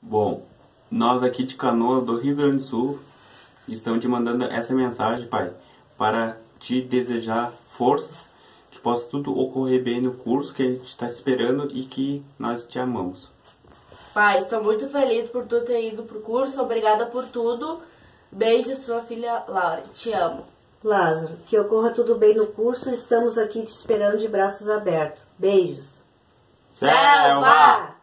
Bom, nós aqui de Canoas, do Rio Grande do Sul, estamos te mandando essa mensagem, pai, para te desejar forças, que possa tudo ocorrer bem no curso que a gente está esperando e que nós te amamos. Pai, estou muito feliz por tu ter ido pro curso, obrigada por tudo. Beijos, sua filha Laura, te amo. Lázaro, que ocorra tudo bem no curso, estamos aqui te esperando de braços abertos. Beijos. Selva!